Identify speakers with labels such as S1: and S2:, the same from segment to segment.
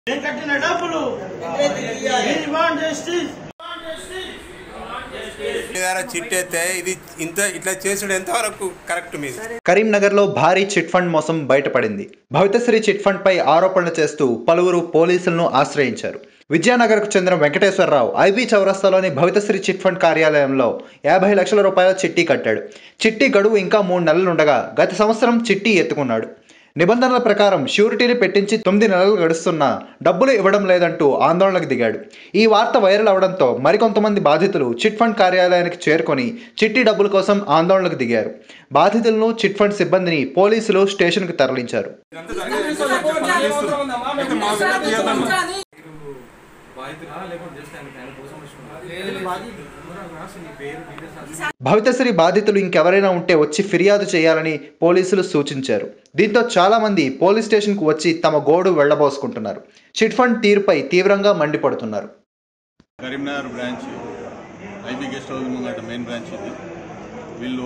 S1: కట్టిన డబ్బులు
S2: చిట్టేస్తే ఇది ఇంత ఇట్లా చేసుడు ఎంతవరకు కరెక్ట్ మీద?
S3: కరీంనగర్ లో భారీ చిట్ ఫండ్ మోసం బయటపడింది. భవితశ్రీ చిట్ ఫండ్ పై ఆరోపణలు చేస్తూ పలువురు పోలీసులను ఆశ్రయించారు. విద్యానగర్కు చెందిన వెంకటేశ్వరరావు ఐబీ చౌరస్తాలోని భవితశ్రీ చిట్ ఫండ్ కార్యాలయంలో 50 లక్షల రూపాయల చిట్టి కట్టాడు. చిట్టి గడువు ఇంకా 3 నెలలుండగా గత సంవత్సరం చిట్టి ఎత్తుకున్నాడు. నిబంధనల ప్రకారం ష్యూరిటీని పెట్టించి 9 నెలలు గడుస్తున్నా డబ్బులు ఇవ్వడం లేదంటూ ఆందోళనకు దిగాడు. ఈ వార్త వైరల్ అవడంతో మరికొంతమంది బాధితులు చిట్ ఫండ్ కార్యాలయానికి చేరుకొని చిట్టి డబ్బుల కోసం ఆందోళనకు దిగారు. బాధితులను చిట్ ఫండ్ సిబ్బందిని పోలీసులు స్టేషన్కు తరలించారు. భవితశ్రీ బాధితులు ఇంకెవరైనా ఉంటే వచ్చి ఫిర్యాదు చేయాలని పోలీసులు సూచించారు. దీంతో చాలా మంది పోలీస్ స్టేషన్కు వచ్చి తమ గోడు వెళ్లబోసుకుంటున్నారు. చిట్ ఫండ్ తీరుపై తీవ్రంగా మండిపడుతున్నారు.
S4: Karimnagar branch IB guest house ముంగట మెయిన్ బ్రాంచ్ ఇది. వీళ్ళు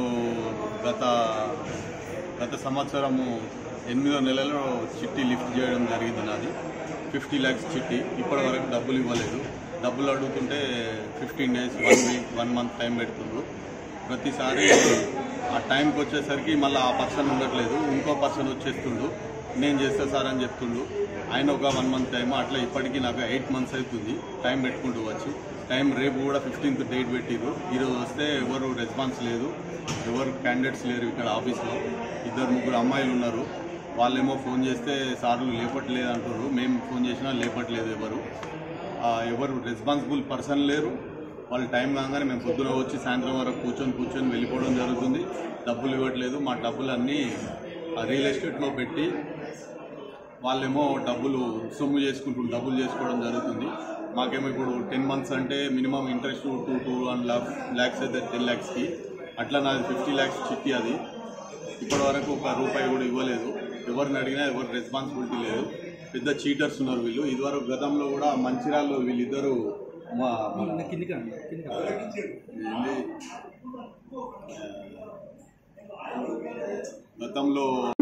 S4: గత సంవత్సరము 8వ నెలలో చిట్టి లిఫ్ట్ చేయడం జరిగింది. నాది 50 lakhs చిట్టి. ఇప్పటి వరకు డబ్బులు ఇవ్వలేదు. డబ్బులు అడుగుతుంటే 15 days 1 week 1 month టైం పెడుతుండ్రు. ప్రతిసారి ఆ టైంకి వచ్చేసరికి మళ్ళీ ఆ పర్సన్ ఉండట్లేదు, ఇంకో పర్సన్ వచ్చేస్తుండు. నేను చేస్తా సార్ అని చెప్తుండు. ఆయన ఒక 1 month టైం. అట్లా ఇప్పటికీ నాకు 8 months అవుతుంది టైం పెట్టుకుంటూ వచ్చి. టైం రేపు కూడా 15th డేట్ పెట్టిర్రు. ఈరోజు వస్తే ఎవరు రెస్పాన్స్ లేదు, ఎవరు క్యాండిడేట్స్ లేరు. ఇక్కడ ఆఫీస్లో 2-3 అమ్మాయిలు ఉన్నారు. వాళ్ళేమో ఫోన్ చేస్తే సార్లు లేపట్లేదు అంటున్నారు. మేము ఫోన్ చేసినా లేపట్లేదు. ఎవరు రెస్పాన్సిబుల్ పర్సన్ లేరు. వాళ్ళు టైం కాగానే మేము పొద్దున వచ్చి సాయంత్రం వరకు కూర్చొని వెళ్ళిపోవడం జరుగుతుంది. డబ్బులు ఇవ్వట్లేదు. మా డబ్బులన్నీ రియల్ ఎస్టేట్లో పెట్టి వాళ్ళేమో డబ్బులు సొమ్ము డబ్బులు చేసుకోవడం జరుగుతుంది. మాకేమో ఇప్పుడు 10 months అంటే మినిమం ఇంట్రెస్ట్ 2-1 lakhs అయితే 10 lakhsకి. అట్లా నాది 50 lakhs చిట్టి. అది ఇప్పటి వరకు ₹1 కూడా ఇవ్వలేదు. ఎవరిని అడిగినా ఎవరు రెస్పాన్సిబిలిటీ లేదు. పెద్ద చీటర్స్ ఉన్నారు వీళ్ళు. ఇదివరకు గతంలో కూడా మంచిర్యాలలో వీళ్ళిద్దరూ గతంలో